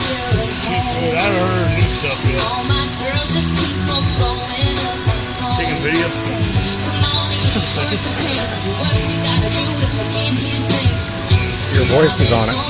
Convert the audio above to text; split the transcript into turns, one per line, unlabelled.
I haven't heard of new stuff yet. Taking videos.
Your voice is on it.